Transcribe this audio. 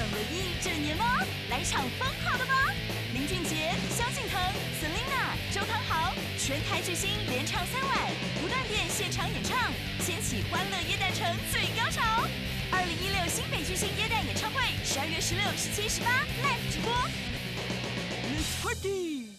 了一整年吗？来场疯狂的吧！林俊杰、萧敬腾、Selina、周汤豪，全台巨星连唱3晚，不断电现场演唱，掀起欢乐耶诞城最高潮。2016新北巨星耶诞演唱会，12月16、17、18 Live 直播。Let's party！